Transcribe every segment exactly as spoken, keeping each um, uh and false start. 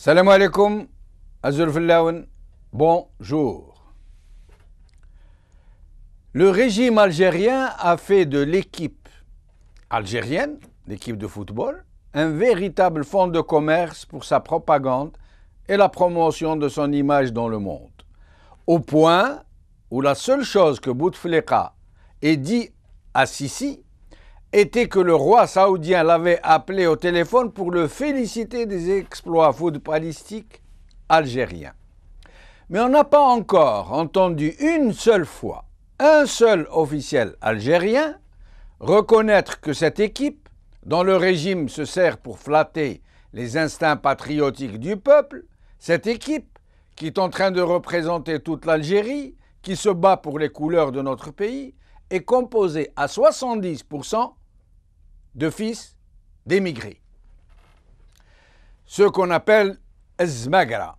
Salam alaikum, Azul Fillaoun, bonjour. Le régime algérien a fait de l'équipe algérienne, l'équipe de football, un véritable fonds de commerce pour sa propagande et la promotion de son image dans le monde. Au point où la seule chose que Bouteflika ait dit à Sisi était que le roi saoudien l'avait appelé au téléphone pour le féliciter des exploits footballistiques algériens. Mais on n'a pas encore entendu une seule fois un seul officiel algérien reconnaître que cette équipe, dont le régime se sert pour flatter les instincts patriotiques du peuple, cette équipe qui est en train de représenter toute l'Algérie, qui se bat pour les couleurs de notre pays, est composée à soixante-dix pour cent de fils d'émigrés. Ceux qu'on appelle Zmagra.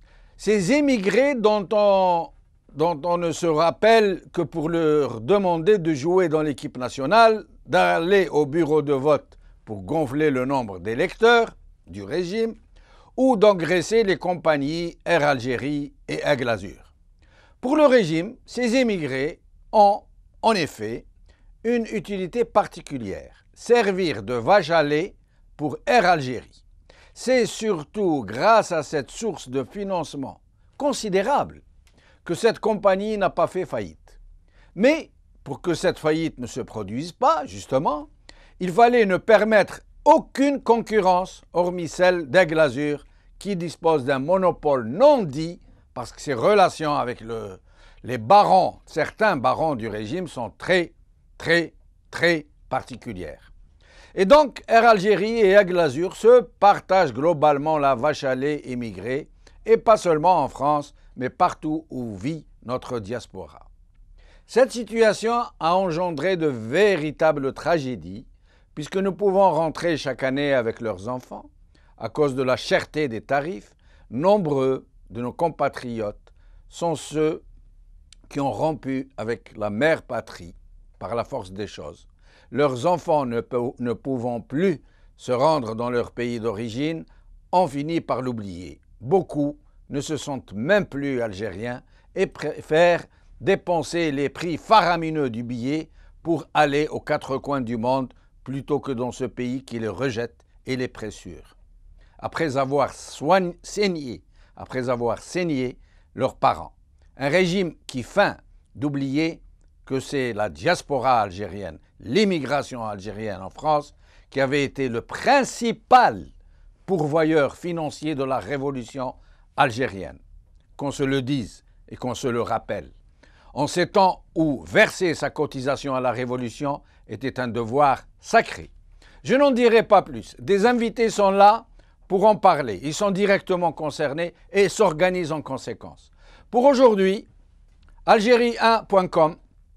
Ces émigrés dont on, dont on ne se rappelle que pour leur demander de jouer dans l'équipe nationale, d'aller au bureau de vote pour gonfler le nombre d'électeurs du régime, ou d'engraisser les compagnies Air Algérie et Aigle Azur. Pour le régime, ces émigrés ont, en effet, une utilité particulière, servir de vache à lait pour Air Algérie. C'est surtout grâce à cette source de financement considérable que cette compagnie n'a pas fait faillite. Mais pour que cette faillite ne se produise pas, justement, il fallait ne permettre aucune concurrence, hormis celle d'Aigle Azur, qui dispose d'un monopole non dit, parce que ses relations avec le, les barons, certains barons du régime, sont très, très, très particulières. Et donc, Air Algérie et Aigle Azur se partagent globalement la vache à lait émigrée, et pas seulement en France, mais partout où vit notre diaspora. Cette situation a engendré de véritables tragédies, puisque nous pouvons rentrer chaque année avec leurs enfants. À cause de la cherté des tarifs, nombreux de nos compatriotes sont ceux qui ont rompu avec la mère patrie par la force des choses. Leurs enfants ne, ne pouvant plus se rendre dans leur pays d'origine ont fini par l'oublier. Beaucoup ne se sentent même plus algériens et préfèrent dépenser les prix faramineux du billet pour aller aux quatre coins du monde plutôt que dans ce pays qui les rejette et les pressure. Après avoir soigné, saigné, après avoir saigné leurs parents. Un régime qui feint d'oublier que c'est la diaspora algérienne, l'immigration algérienne en France, qui avait été le principal pourvoyeur financier de la révolution algérienne. Qu'on se le dise et qu'on se le rappelle. En ces temps où verser sa cotisation à la révolution était un devoir sacré. Je n'en dirai pas plus. Des invités sont là pour en parler. Ils sont directement concernés et s'organisent en conséquence. Pour aujourd'hui, Algérie un point com,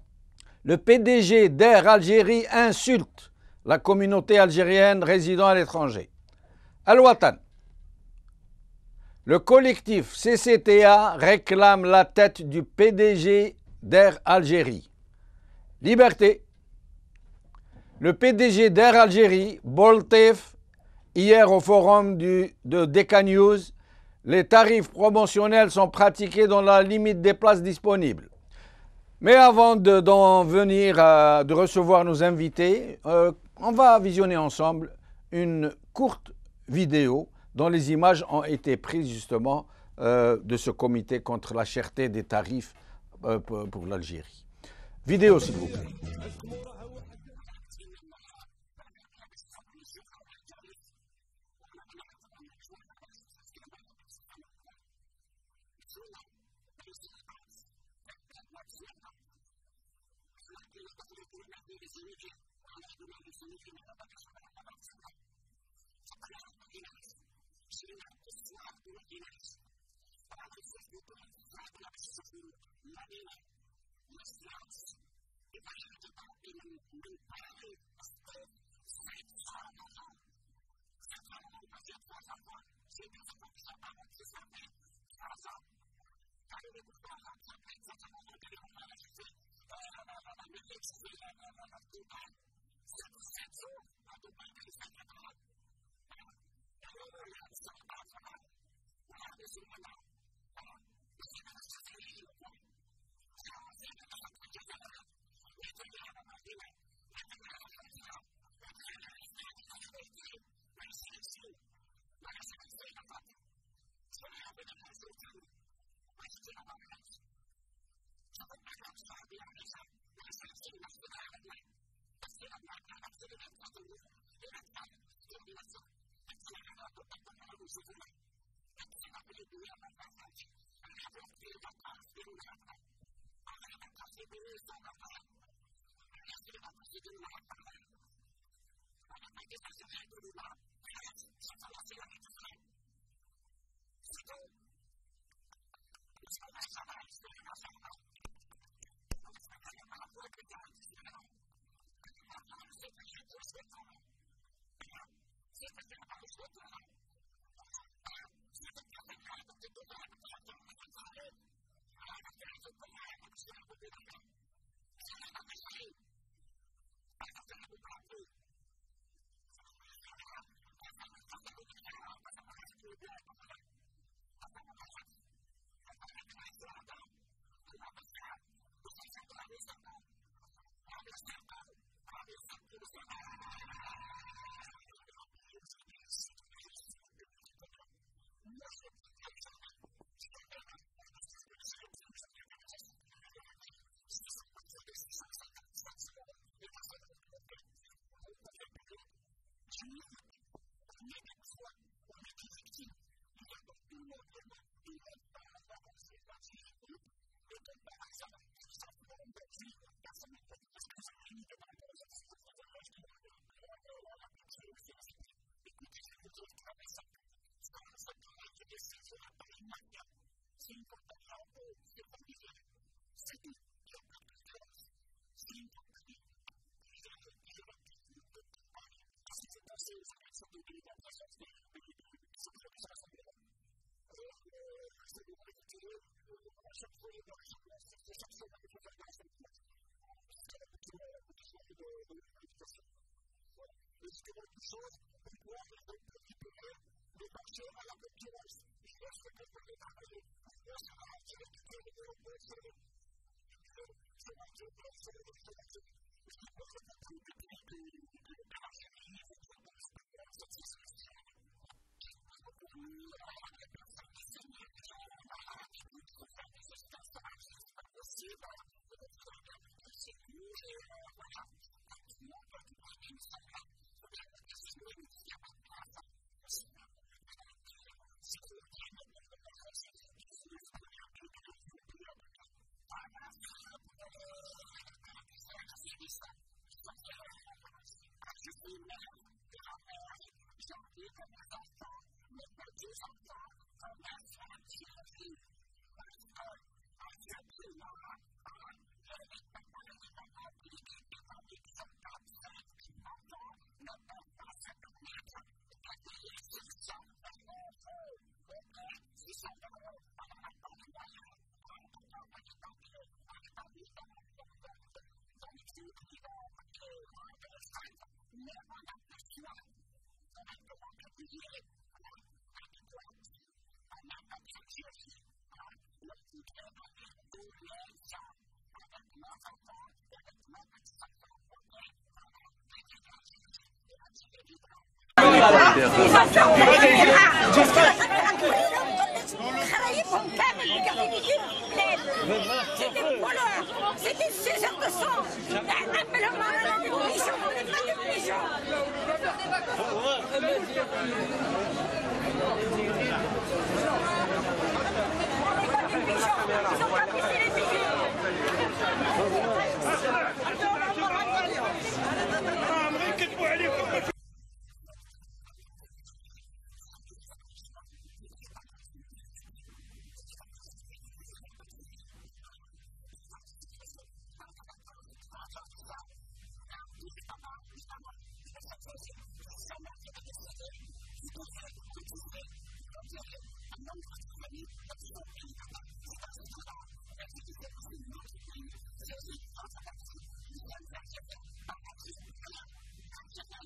le P D G d'Air Algérie insulte la communauté algérienne résidant à l'étranger. Al-Watan, le collectif C C T A réclame la tête du P D G d'Air Algérie. Liberté, le P D G d'Air Algérie, Boltef, hier au forum du, de Decca News, les tarifs promotionnels sont pratiqués dans la limite des places disponibles. Mais avant de, d'en venir à, de recevoir nos invités, euh, on va visionner ensemble une courte vidéo dont les images ont été prises justement euh, de ce comité contre la cherté des tarifs euh, pour, pour l'Algérie. Vidéo s'il vous plaît. C'était six heures de sang.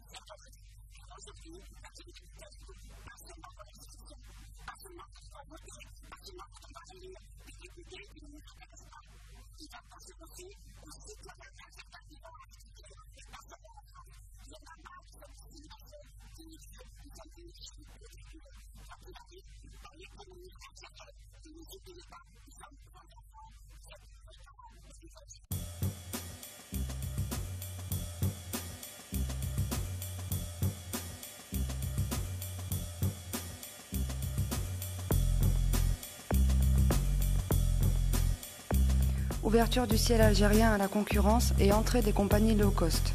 What Ouverture du ciel algérien à la concurrence et entrée des compagnies low cost.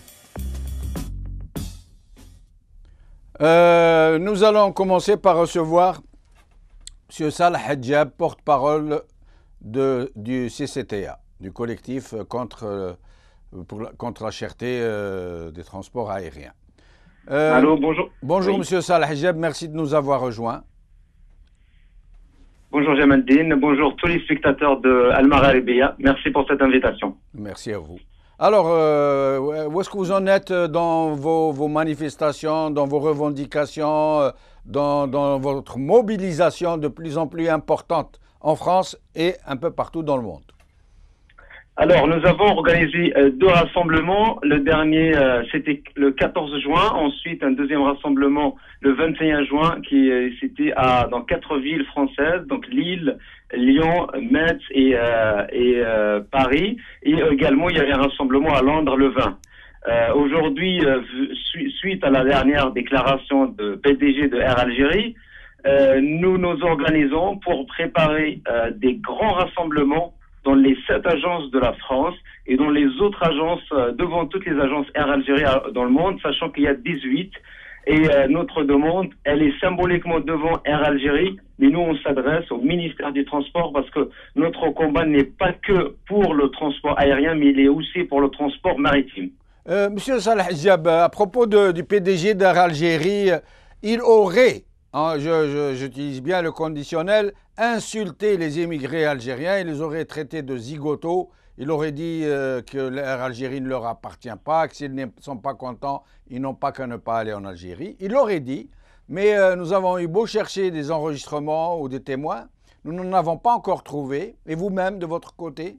Euh, nous allons commencer par recevoir M. Salah Hadjab, porte-parole de, du C C T A, du collectif contre, euh, pour la, contre la cherté euh, des transports aériens. Euh, Allô, bonjour. Bonjour oui. M. Salah Hadjab, merci de nous avoir rejoints. Bonjour Jamaldine, bonjour tous les spectateurs de Al-Magharibiya. Merci pour cette invitation. Merci à vous. Alors, euh, où est-ce que vous en êtes dans vos, vos manifestations, dans vos revendications, dans, dans votre mobilisation de plus en plus importante en France et un peu partout dans le monde? Alors, nous avons organisé euh, deux rassemblements. Le dernier, euh, c'était le quatorze juin. Ensuite, un deuxième rassemblement le vingt et un juin, qui euh, c'était à dans quatre villes françaises, donc Lille, Lyon, Metz et, euh, et euh, Paris. Et également, il y avait un rassemblement à Londres le vingt. Euh, Aujourd'hui, euh, suite à la dernière déclaration de P D G de Air Algérie, euh, nous nous organisons pour préparer euh, des grands rassemblements dans les sept agences de la France et dans les autres agences, euh, devant toutes les agences Air Algérie dans le monde, sachant qu'il y a dix-huit. Et euh, notre demande, elle est symboliquement devant Air Algérie, mais nous, on s'adresse au ministère du Transport parce que notre combat n'est pas que pour le transport aérien, mais il est aussi pour le transport maritime. Euh, Monsieur Salah Hadjab, à propos de, du P D G d'Air Algérie, il aurait, hein, j'utilise bien le conditionnel, insulté les émigrés algériens, il les aurait traités de zigotos, il aurait dit euh, que l'Air Algérie ne leur appartient pas, que s'ils ne sont pas contents, ils n'ont pas qu'à ne pas aller en Algérie. Il l'aurait dit, mais euh, nous avons eu beau chercher des enregistrements ou des témoins, nous n'en avons pas encore trouvé, et vous-même, de votre côté?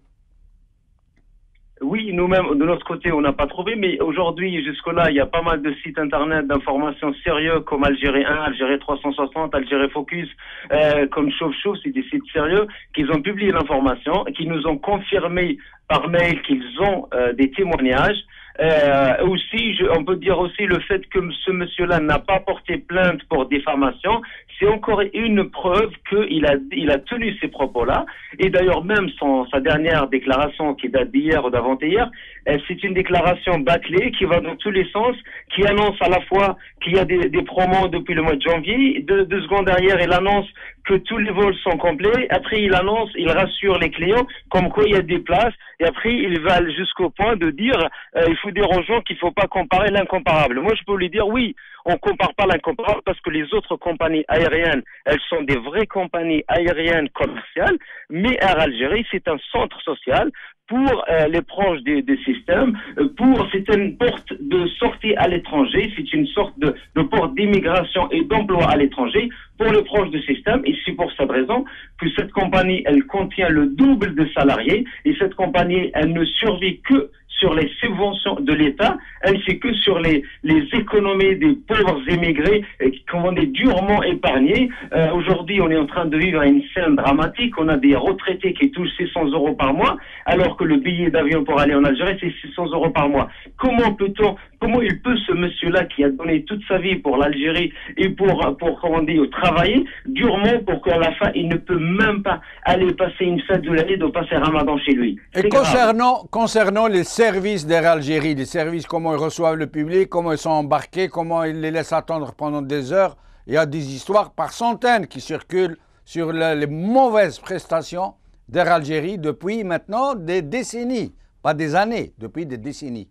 Oui, nous-mêmes, de notre côté, on n'a pas trouvé, mais aujourd'hui, jusque-là, il y a pas mal de sites internet d'informations sérieux comme Algérie un, Algérie trois cent soixante, Algérie Focus, euh, comme Chauffe Chauffe, c'est des sites sérieux qui ont publié l'information, qui nous ont confirmé par mail qu'ils ont euh, des témoignages. Euh, aussi, je, on peut dire aussi le fait que ce monsieur-là n'a pas porté plainte pour diffamation, c'est encore une preuve qu'il a, il a tenu ces propos-là. Et d'ailleurs, même son, sa dernière déclaration qui date d'hier ou d'avant-hier, euh, c'est une déclaration bâclée qui va dans tous les sens, qui annonce à la fois qu'il y a des, des promos depuis le mois de janvier, deux, deux secondes derrière, il annonce que tous les vols sont complets. Après, il annonce, il rassure les clients comme quoi il y a des places. Et après, il va jusqu'au point de dire, euh, il faut dire aux gens qu'il ne faut pas comparer l'incomparable. Moi, je peux lui dire, oui, on ne compare pas l'incomparable parce que les autres compagnies aériennes, elles sont des vraies compagnies aériennes commerciales, mais Air Algérie, c'est un centre social pour euh, les proches des, des systèmes, euh, pour c'est une porte de sortie à l'étranger, c'est une sorte de, de porte d'immigration et d'emploi à l'étranger pour les proches du système, et c'est pour cette raison que cette compagnie, elle contient le double de salariés, et cette compagnie, elle ne survit que sur les subventions de l'État, ainsi que sur les, les économies des pauvres émigrés euh, qui ont été durement épargnés. Euh, Aujourd'hui, on est en train de vivre une scène dramatique. On a des retraités qui touchent six cents euros par mois, alors que le billet d'avion pour aller en Algérie, c'est six cents euros par mois. Comment peut-on, comment il peut, ce monsieur-là qui a donné toute sa vie pour l'Algérie et pour, pour, comment dire, travailler durement pour qu'à la fin, il ne peut même pas aller passer une fête de l'année, de passer Ramadan chez lui. Et concernant, concernant les services d'Air Algérie, les services, comment ils reçoivent le public, comment ils sont embarqués, comment ils les laissent attendre pendant des heures. Il y a des histoires par centaines qui circulent sur la, les mauvaises prestations d'Air Algérie depuis maintenant des décennies, pas des années, depuis des décennies.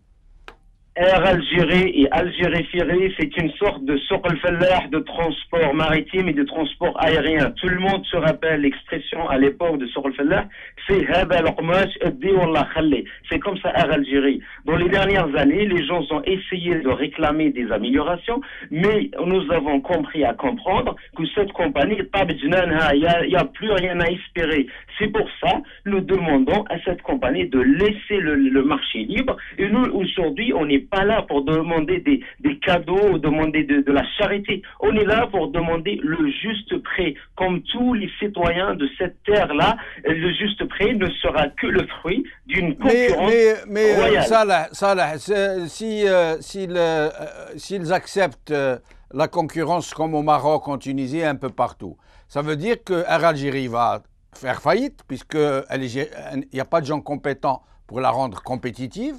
Air Algérie et Algérie Ferry, c'est une sorte de souk el-Fallah de transport maritime et de transport aérien. Tout le monde se rappelle l'expression à l'époque de souk el-Fallah, c'est c'est comme ça Air Algérie. Dans les dernières années, les gens ont essayé de réclamer des améliorations, mais nous avons compris à comprendre que cette compagnie, il n'y a, a plus rien à espérer. C'est pour ça nous demandons à cette compagnie de laisser le, le marché libre, et nous aujourd'hui on est pas là pour demander des, des cadeaux, demander de, de la charité. On est là pour demander le juste prix. Comme tous les citoyens de cette terre-là, le juste prix ne sera que le fruit d'une concurrence mais, mais, mais, royale. Salah, Salah, si, euh, s'ils, euh, s'ils acceptent euh, la concurrence comme au Maroc, en Tunisie, un peu partout, ça veut dire que Air Algérie va faire faillite, puisqu'il n'y a pas de gens compétents pour la rendre compétitive,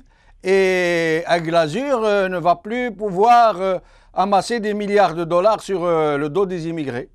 et Aigle Azur euh, ne va plus pouvoir euh, amasser des milliards de dollars sur euh, le dos des immigrés.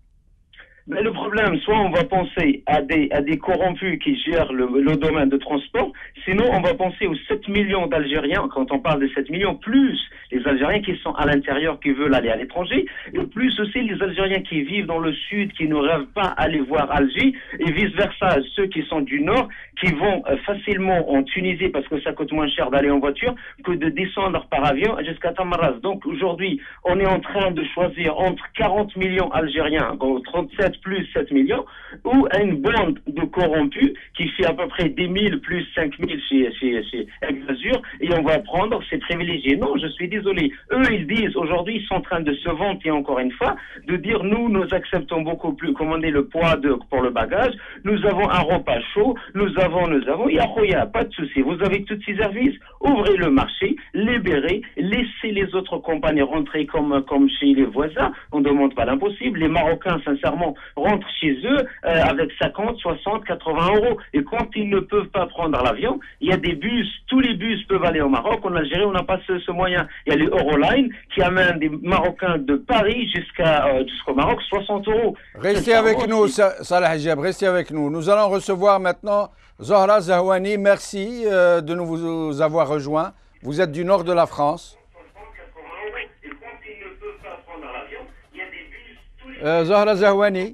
Mais le problème, soit on va penser à des, à des corrompus qui gèrent le, le domaine de transport, sinon on va penser aux sept millions d'Algériens, quand on parle de sept millions, plus les Algériens qui sont à l'intérieur, qui veulent aller à l'étranger, et plus aussi les Algériens qui vivent dans le sud, qui ne rêvent pas aller voir Alger, et vice-versa, ceux qui sont du nord, qui vont euh, facilement en Tunisie, parce que ça coûte moins cher d'aller en voiture, que de descendre par avion jusqu'à Tamaras. Donc aujourd'hui, on est en train de choisir entre quarante millions Algériens, donc trente-sept plus sept millions, ou une bande de corrompus qui fait à peu près dix mille plus cinq mille chez, chez, chez Aigle Azur, et on va prendre ces privilégiés. Non, je suis désolé. Eux, ils disent, aujourd'hui, ils sont en train de se vanter encore une fois, de dire, nous, nous acceptons beaucoup plus, commander le poids de, pour le bagage, nous avons un repas chaud, nous avons, nous avons, Yahoya, pas de souci, vous avez tous ces services, ouvrez le marché, libérez, laissez les autres compagnies rentrer comme, comme chez les voisins, on ne demande pas l'impossible, les Marocains, sincèrement, rentrent chez eux euh, avec cinquante, soixante, quatre-vingts euros. Et quand ils ne peuvent pas prendre l'avion, il y a des bus, tous les bus peuvent aller au Maroc. En Algérie, on n'a pas ce, ce moyen. Il y a les Euroline qui amènent des Marocains de Paris jusqu'à euh, jusqu'au Maroc, soixante euros. Restez avec nous, Salah Hijab, restez avec nous. Nous allons recevoir maintenant Zohra Zahouani. Merci euh, de nous avoir rejoints. Vous êtes du nord de la France. Euh, Zohra Zahouani.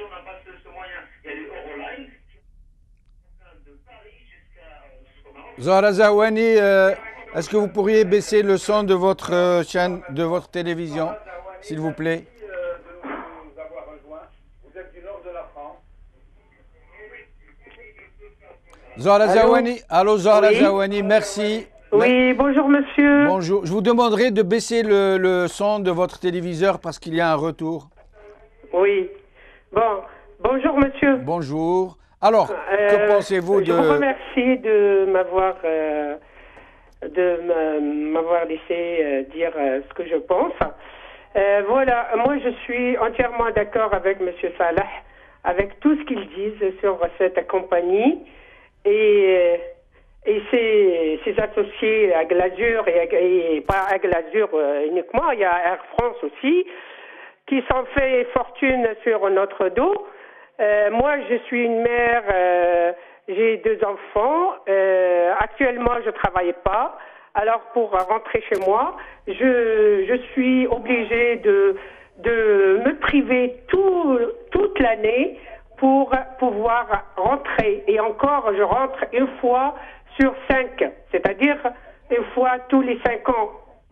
Zohra Zahouani, euh, est-ce que vous pourriez baisser le son de votre euh, chaîne, de votre télévision, s'il vous plaît? Zohra Zahouani, allô Zohra Oui. Zahouani, merci. Oui, bonjour monsieur. Bonjour, je vous demanderai de baisser le, le son de votre téléviseur parce qu'il y a un retour. Oui. Bon, bonjour monsieur. Bonjour. Alors, Euh, que pensez-vous de... Je vous remercie de m'avoir euh, de m'a- m'avoir laissé euh, dire euh, ce que je pense. Euh, voilà, moi je suis entièrement d'accord avec monsieur Salah, avec tout ce qu'ils disent sur cette compagnie et, et ses, ses associés à Glazure et, et pas à Glazure euh, uniquement, il y a Air France aussi, qui s'en fait fortune sur notre dos. Euh, moi, je suis une mère, euh, j'ai deux enfants. Euh, actuellement, je travaille pas. Alors, pour rentrer chez moi, je, je suis obligée de, de me priver tout, toute l'année pour pouvoir rentrer. Et encore, je rentre une fois sur cinq, c'est-à-dire une fois tous les cinq ans.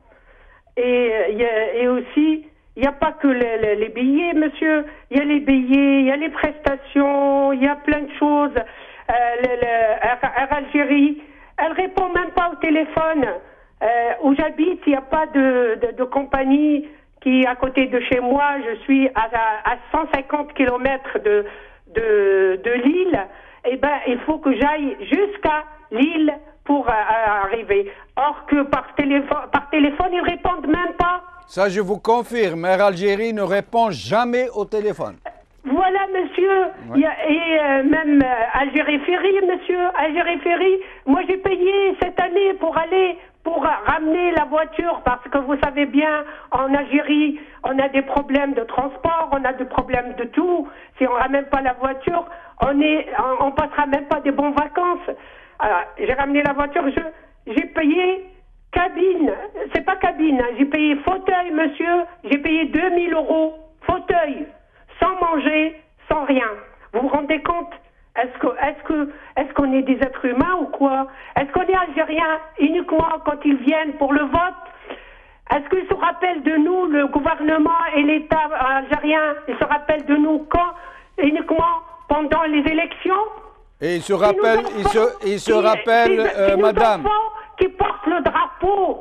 Et, et aussi... Il n'y a pas que les, les, les billets, monsieur. Il y a les billets, il y a les prestations, il y a plein de choses. Euh, le, le, Air Algérie, elle répond même pas au téléphone. Euh, où j'habite, il n'y a pas de, de, de compagnie qui est à côté de chez moi. Je suis à, à, à cent cinquante kilomètres de, de, de Lille. Eh ben, il faut que j'aille jusqu'à Lille pour euh, arriver. Or que par téléphone, par téléphone, ils répondent même pas. Ça, je vous confirme, Air Algérie ne répond jamais au téléphone. Voilà, monsieur. Ouais. Il y a, et euh, même euh, Algérie Ferry, monsieur. Algérie Ferry. Moi, j'ai payé cette année pour aller, pour euh, ramener la voiture, parce que vous savez bien, en Algérie, on a des problèmes de transport, on a des problèmes de tout. Si on ramène pas la voiture, on est, on, on passera même pas des bonnes vacances. Alors, j'ai ramené la voiture, je, j'ai payé. Cabine, c'est pas cabine, hein. J'ai payé fauteuil, monsieur, j'ai payé deux mille euros, fauteuil, sans manger, sans rien. Vous vous rendez compte? Est-ce que, est-ce que, est-ce qu'on est des êtres humains ou quoi? Est-ce qu'on est algériens uniquement quand ils viennent pour le vote? Est-ce qu'ils se rappellent de nous, le gouvernement et l'État algérien, ils se rappellent de nous quand? Uniquement pendant les élections? Et il se rappelle, il se, il se rappelle, euh, nos madame. enfants qui portent le drapeau.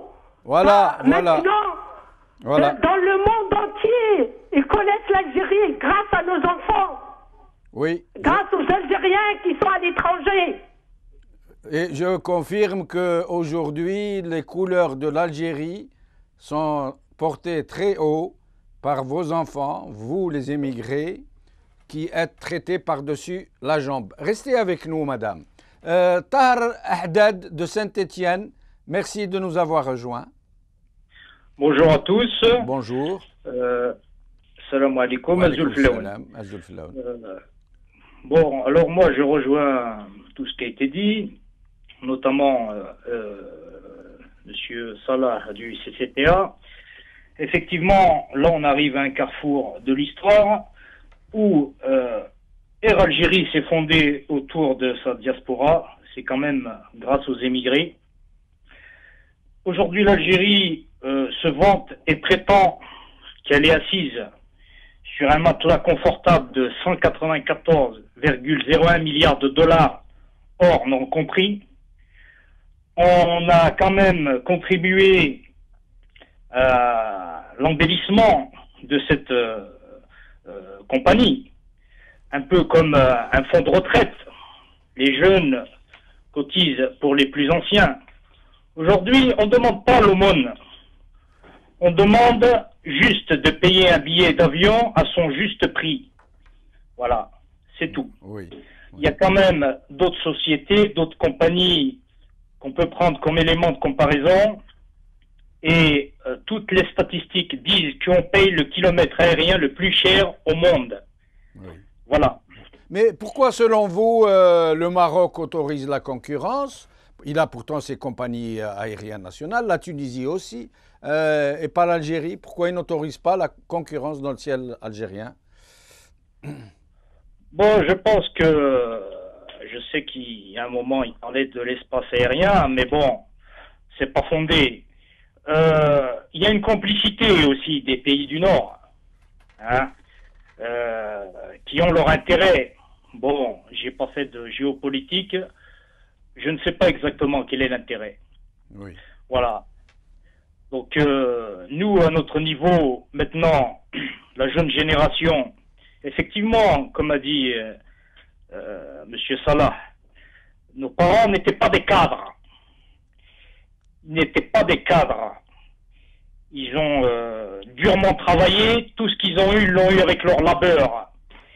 Voilà, Bah, voilà. Maintenant, Voilà. euh, dans le monde entier, ils connaissent l'Algérie grâce à nos enfants, Oui. grâce aux Algériens qui sont à l'étranger. Et je confirme qu'aujourd'hui, les couleurs de l'Algérie sont portées très haut par vos enfants, vous les émigrés, qui êtes traités par-dessus la jambe. Restez avec nous, madame. Euh, Tahar Ahdad de Saint-Étienne, merci de nous avoir rejoints. Bonjour à tous. Bonjour. Euh, salam alaikum. Wa alaikum Azul Filaoun. salam, Azul Filaoun. Euh, bon, alors moi je rejoins tout ce qui a été dit, notamment euh, euh, Monsieur Salah du C C T A. Effectivement, là on arrive à un carrefour de l'histoire où euh, Air Algérie s'est fondée autour de sa diaspora. C'est quand même grâce aux émigrés. Aujourd'hui, l'Algérie euh, se vante et prétend qu'elle est assise sur un matelas confortable de cent quatre-vingt-quatorze virgule zéro un milliards de dollars, hors non compris. On a quand même contribué à l'embellissement de cette euh, euh, compagnie, un peu comme euh, un fonds de retraite. Les jeunes cotisent pour les plus anciens. Aujourd'hui, on ne demande pas l'aumône. On demande juste de payer un billet d'avion à son juste prix. Voilà, c'est tout. Oui. Il y a quand même d'autres sociétés, d'autres compagnies qu'on peut prendre comme élément de comparaison. Et euh, toutes les statistiques disent qu'on paye le kilomètre aérien le plus cher au monde. Oui. Voilà. Mais pourquoi, selon vous, euh, le Maroc autorise la concurrence? Il a pourtant ses compagnies aériennes nationales, la Tunisie aussi, euh, et pas l'Algérie. Pourquoi il n'autorise pas la concurrence dans le ciel algérien? Bon, je pense que, je sais qu'il y a un moment, il parlait de l'espace aérien, mais bon, c'est pas fondé. Euh, il y a une complicité aussi des pays du Nord, hein, euh, qui ont leur intérêt. Bon, j'ai pas fait de géopolitique, je ne sais pas exactement quel est l'intérêt. Oui. Voilà. Donc, euh, nous, à notre niveau, maintenant, la jeune génération, effectivement, comme a dit euh, euh, Monsieur Salah, nos parents n'étaient pas des cadres. Ils n'étaient pas des cadres. Ils ont euh, durement travaillé. Tout ce qu'ils ont eu, ils l'ont eu avec leur labeur.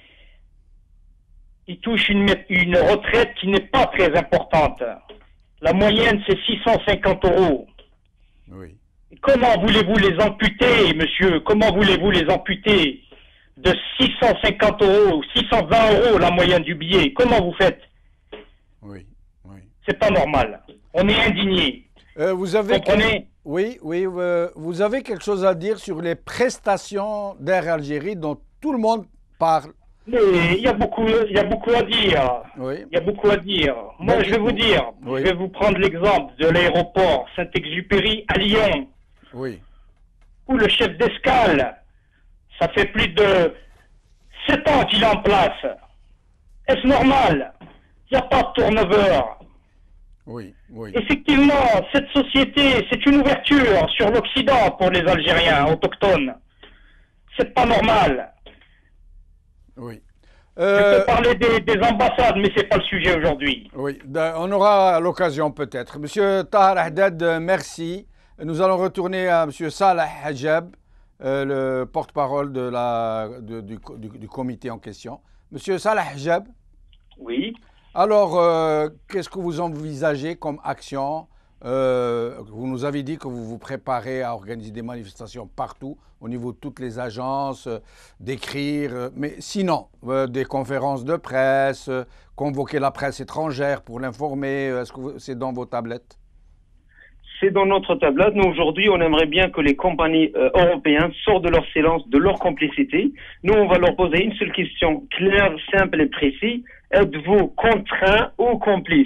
Ils touchent une, une retraite qui n'est pas très importante. La moyenne, c'est six cent cinquante euros. Oui. Et comment voulez-vous les amputer, monsieur? Comment voulez-vous les amputer de six cent cinquante euros, six cent vingt euros la moyenne du billet? Comment vous faites? Oui. Oui. C'est pas normal. On est indigné. Euh, vous avez Comprenez? Oui, oui. Euh, vous avez quelque chose à dire sur les prestations d'Air Algérie dont tout le monde parle? Mais il y a beaucoup, il y a beaucoup à dire. Oui. Il y a beaucoup à dire. Moi, Bon, je vais vous dire. oui. Je vais vous prendre l'exemple de l'aéroport Saint-Exupéry à Lyon, Oui. où le chef d'escale, ça fait plus de sept ans qu'il est en place. Est-ce normal? Il n'y a pas de turnover. Oui. Oui. Effectivement, cette société, c'est une ouverture sur l'Occident pour les Algériens autochtones. C'est pas normal. Oui. Je Euh, peux parler des, des ambassades, mais c'est pas le sujet aujourd'hui. oui. On aura l'occasion peut-être. Monsieur Tahar Ahdad, merci. Nous allons retourner à Monsieur Salah Hajab, euh, le porte-parole de la, de, du, du, du comité en question. Monsieur Salah Hajab. Oui. Alors, euh, qu'est-ce que vous envisagez comme action? euh, Vous nous avez dit que vous vous préparez à organiser des manifestations partout, au niveau de toutes les agences, euh, d'écrire, euh, mais sinon, euh, des conférences de presse, euh, convoquer la presse étrangère pour l'informer, euh, est-ce que vous- c'est dans vos tablettes? C'est dans notre tablette. Nous, aujourd'hui, on aimerait bien que les compagnies euh, européennes sortent de leur silence, de leur complicité. Nous, on va leur poser une seule question claire, simple et précise. Êtes-vous contraint ou complice?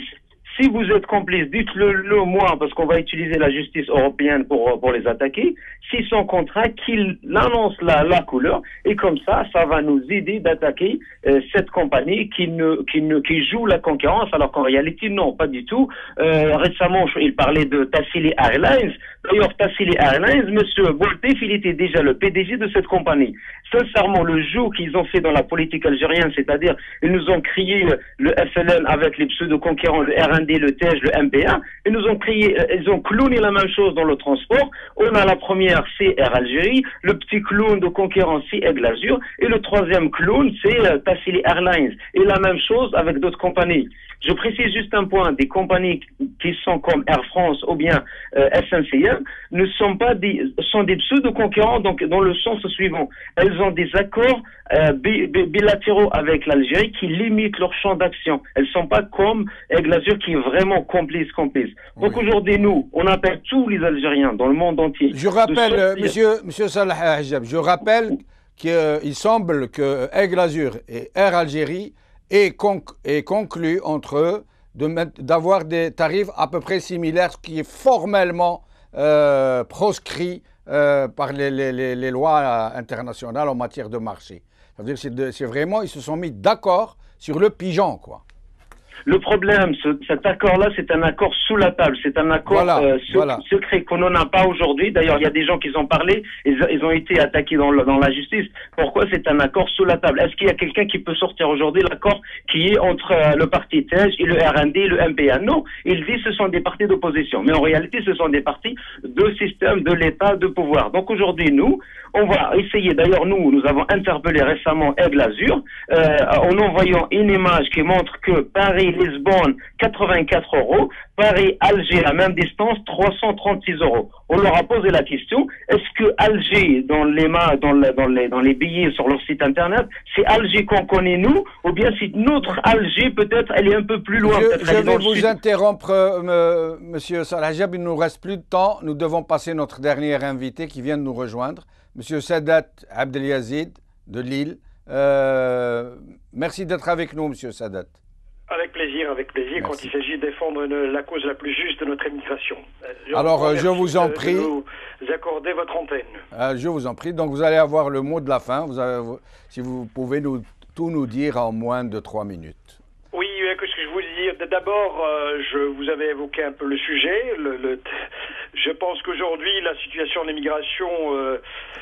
Si vous êtes complice, dites-le le moi, parce qu'on va utiliser la justice européenne pour, pour les attaquer. S'ils sont contraints, qu'ils annoncent la, la couleur, et comme ça, ça va nous aider d'attaquer euh, cette compagnie qui, ne, qui, ne, qui joue la concurrence, alors qu'en réalité, non, pas du tout. Euh, récemment, il parlait de Tassili Airlines. D'ailleurs, Tassili Airlines, monsieur Boltef, il était déjà le P D G de cette compagnie. Sincèrement, le jour qu'ils ont fait dans la politique algérienne, c'est-à-dire, ils nous ont crié le F L N avec les pseudo-conquérants, le R N D, le T E J, le M P A, ils nous ont crié, ils ont clowné la même chose dans le transport. On a la première, c'est Air Algérie, le petit clown de conquérant, c'est Aigle Azur, et le troisième clown, c'est euh, Tassili Airlines. Et la même chose avec d'autres compagnies. Je précise juste un point, des compagnies qui sont comme Air France ou bien euh, S N C F ne sont pas des, sont des pseudo-concurrents, donc dans le sens suivant. Elles ont des accords euh, bi, bi, bilatéraux avec l'Algérie qui limitent leur champ d'action. Elles sont pas comme Aigle Azur qui est vraiment complice, complice. Donc oui. Aujourd'hui, nous, on appelle tous les Algériens dans le monde entier. Je rappelle, euh, monsieur, monsieur Salah Hajjab, je rappelle qu'il euh, semble que Aigle Azur et Air Algérie et, conc et conclu entre eux d'avoir des tarifs à peu près similaires, ce qui est formellement euh, proscrit euh, par les, les, les lois internationales en matière de marché. Ça veut dire que c'est vraiment, ils se sont mis d'accord sur le pigeon, quoi. Le problème, ce, cet accord-là, c'est un accord sous la table, c'est un accord voilà, euh, se, voilà. secret qu'on n'en a pas aujourd'hui. D'ailleurs, il y a des gens qui ont parlé, ils, ils ont été attaqués dans, le, dans la justice. Pourquoi c'est un accord sous la table? Est-ce qu'il y a quelqu'un qui peut sortir aujourd'hui l'accord qui est entre euh, le parti T E J et le R N D, le M P A? Non, il dit que ce sont des partis d'opposition. Mais en réalité, ce sont des partis de système, de l'État, de pouvoir. Donc aujourd'hui, nous, on va essayer, d'ailleurs, nous, nous avons interpellé récemment Aigle Azur, euh, en envoyant une image qui montre que Paris-Lisbonne, quatre-vingt-quatre euros, Paris-Alger, à même distance, trois cent trente-six euros. On leur a posé la question, est-ce que Alger, dans les, dans, le, dans, les, dans les billets sur leur site internet, c'est Alger qu'on connaît nous, ou bien c'est notre Alger, peut-être, elle est un peu plus loin. Je, je vais vous interrompre, euh, monsieur Salah Hajjab, il ne nous reste plus de temps, nous devons passer notre dernier invité qui vient de nous rejoindre. Monsieur Sadat Abdeliazid de Lille. Euh, merci d'être avec nous, Monsieur Sadat. Avec plaisir, avec plaisir, merci. Quand il s'agit de défendre une, la cause la plus juste de notre émigration. Je Alors, euh, je vous en prie. De nous accorder votre antenne. Euh, je vous en prie. Donc, vous allez avoir le mot de la fin. Vous avez, si vous pouvez nous, tout nous dire en moins de trois minutes. Oui, que ce que je vous dis, d'abord, euh, je vous avais évoqué un peu le sujet. Le, le, je pense qu'aujourd'hui, la situation de l'immigration euh,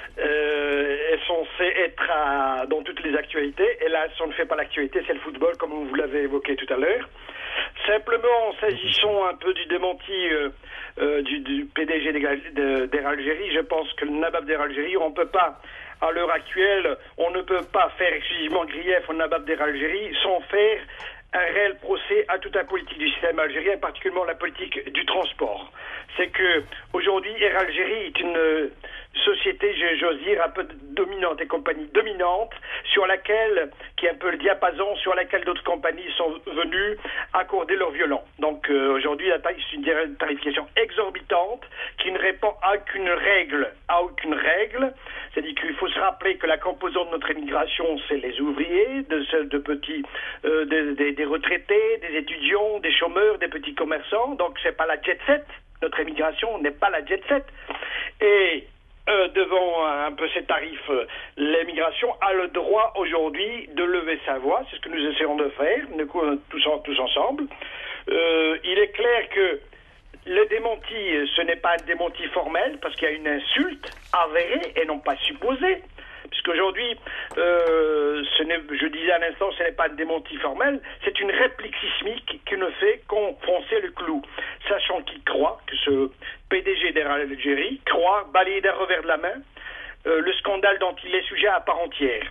euh, est censée être à, dans toutes les actualités. Et là, si on ne fait pas l'actualité, c'est le football, comme vous l'avez évoqué tout à l'heure. Simplement, s'agissant un peu du démenti euh, euh, du, du P D G d'Air Algérie, je pense que le Nabab d'Air Algérie, on ne peut pas, à l'heure actuelle, on ne peut pas faire exclusivement grief au Nabab d'Air Algérie sans faire un réel procès à toute la politique du système algérien, particulièrement la politique du transport. C'est que aujourd'hui, Air Algérie est une société, j'ose dire, un peu dominante, des compagnies dominantes, sur laquelle, qui est un peu le diapason, sur laquelle d'autres compagnies sont venues accorder leur violon. Donc euh, aujourd'hui, c'est une tarification exorbitante qui ne répond à aucune règle, à aucune règle. C'est-à-dire qu'il faut se rappeler que la composante de notre immigration, c'est les ouvriers, de, de petits, euh, des, des, des retraités, des étudiants, des chômeurs, des petits commerçants. Donc c'est pas la jet set. Notre immigration n'est pas la jet set. Et euh, devant un peu ces tarifs, euh, l'immigration a le droit aujourd'hui de lever sa voix. C'est ce que nous essayons de faire, tous, tous ensemble. Euh, il est clair que le démenti, ce n'est pas un démenti formel, parce qu'il y a une insulte avérée et non pas supposée. Puisqu'aujourd'hui, euh, je disais à l'instant, ce n'est pas un démenti formel, c'est une réplique sismique qui ne fait qu'enfoncer le clou. Sachant qu'il croit, que ce P D G d'Air Algérie croit, balayer d'un revers de la main, euh, le scandale dont il est sujet à part entière.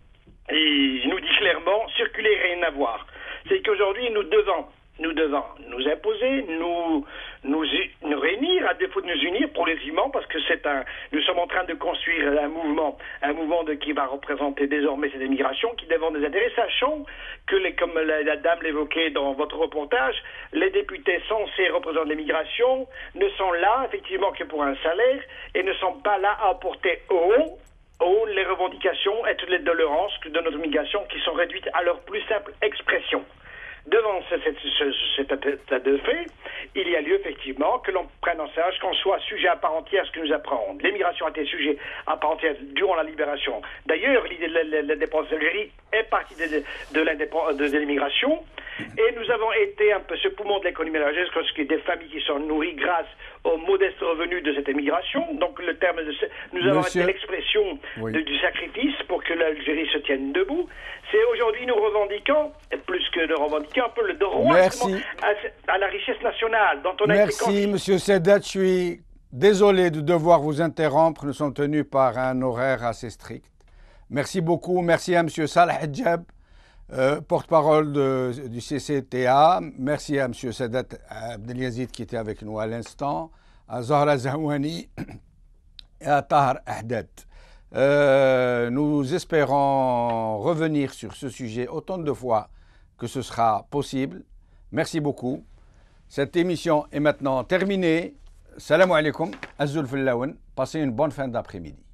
Et il nous dit clairement, circuler, rien à voir. C'est qu'aujourd'hui, nous devons Nous devons nous imposer, nous, nous, nous réunir, à défaut de nous unir progressivement, parce que c'est un, nous sommes en train de construire un mouvement, un mouvement de, qui va représenter désormais cette immigration, qui défend des intérêts, sachant que, les, comme la, la dame l'évoquait dans votre reportage, les députés censés représenter l'immigration ne sont là, effectivement, que pour un salaire, et ne sont pas là à apporter haut, haut les revendications et toutes les doléances de notre immigration qui sont réduites à leur plus simple expression. devant ce, ce, ce, cet état de fait, il y a lieu effectivement que l'on prenne en charge, qu'on soit sujet à part entière à ce que nous apprenons. L'émigration a été sujet à part entière durant la libération. D'ailleurs, l'idée de l'indépendance d'Algérie est partie de, de, de, de l'immigration. Et nous avons été un peu ce poumon de l'économie algérienne, parce qu'il y a des familles qui sont nourries grâce aux modestes revenus de cette immigration. Donc le terme de ce, nous avons Monsieur... été l'expression oui. du sacrifice pour que l'Algérie se tienne debout. C'est aujourd'hui nous revendiquons, plus que de revendiquer, un peu le droit à, à la richesse nationale dont on a Merci, été... Merci, M. Sadat. Je suis désolé de devoir vous interrompre. Nous sommes tenus par un horaire assez strict. Merci beaucoup. Merci à M. Salah Hadjab, euh, porte-parole du C C T A. Merci à M. Sadat Abdeliazid qui était avec nous à l'instant, à Zahra Zahouani et à Tahar Ahdad. Euh, nous espérons revenir sur ce sujet autant de fois que ce sera possible. Merci beaucoup. Cette émission est maintenant terminée. Salam alaikum, Azul Fillaoun. Passez une bonne fin d'après-midi.